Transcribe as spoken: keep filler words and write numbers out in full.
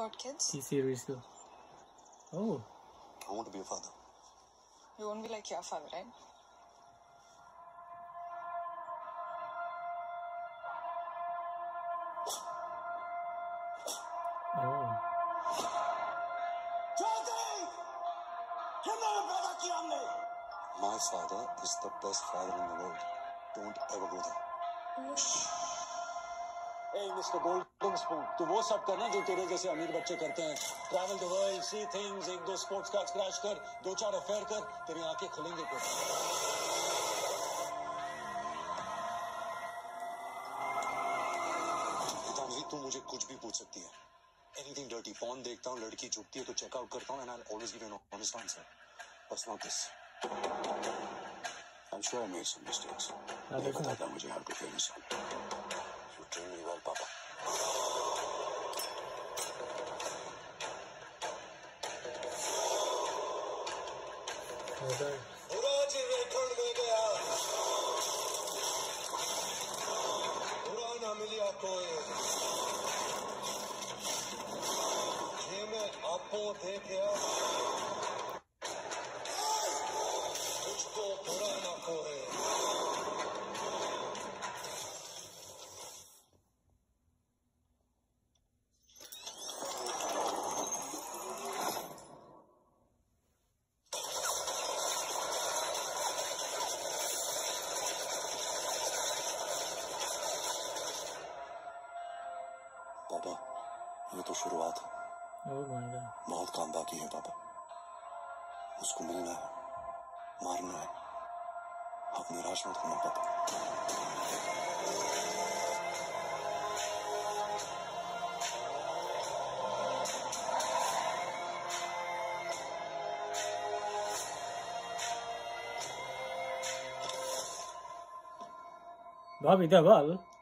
about kids? He's serious though. Oh. I want to be a father. You won't be like your father, right? Oh. My father is the best father in the world. Don't ever go there. Hey, Mister Golden Spoon, तू वो सब करना जो तेरे जैसे अमीर बच्चे करते हैं. Travel the world, see things, एक दो sports cards crash कर, दो चार affair कर, तेरी आंखें खुलेंगे कुछ. तानवी, तू मुझे कुछ भी पूछ सकती है. Anything dirty, porn देखता हूँ, लड़की झुकती है तो check out करता हूँ, and I'll always give you an honest answer. But not this. I'm sure I made some mistakes. I pata tha mujhe how to play this song. You trained me well, Papa. Okay. Uraj rekhand mein gaya. Purana miliya koi. Ye main aapo dekhya. पापा, ये तो शुरुआत है. Oh my God. बहुत काम बाकी है पापा. उसको मिलना है, मारना है. आप निराश मत होना पापा. Bobby, the ball.